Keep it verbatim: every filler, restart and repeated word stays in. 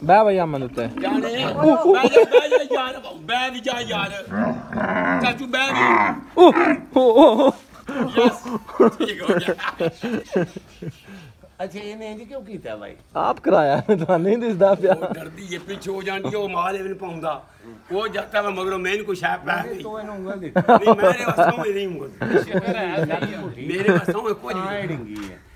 ਬੈ ਬਈ ਅਮਨ ਉੱਤੇ ਜਾਣੇ ਬੈ ਜਾ ਬੈ ਜਾ ਯਾਰ ਬੈ ਵੀ ਜਾ ਯਾਰ ਚਾਚੂ ਬੈ ਵੀ ਯਸ ਠੀਕ ਹੋ ਗਿਆ ਅੱਛਾ ਇਹਨੇ ਇੰਜ ਕਿਉਂ ਕੀਤਾ ਬਾਈ ਆਪ ਕਰਾਇਆ ਤੁਹਾਨੂੰ ਨਹੀਂ ਦਿਸਦਾ ਪਿਆ ਡਰਦੀ ਜੇ ਪਿੱਛੇ ਹੋ ਜਾਂਦੀ ਉਹ ਮਾਲ ਇਹਨੂੰ ਪਾਉਂਦਾ ਉਹ ਜਾਂਦਾ ਵਾ ਮਗਰੋਂ ਮੈਨੂੰ ਕੁਛ ਹੈ ਪੈ ਗਈ ਤੂੰ ਇਹਨੂੰ ਉਂਗਲ ਦਿੱਤੀ ਨਹੀਂ ਮੇਰੇ ਵਸੋਂ ਹੀ ਨਹੀਂ ਉਂਗਲ ਮੇਰੇ ਵਸੋਂ ਕੋਈ ਨਹੀਂ ਡਿੰਗੀ ਹੈ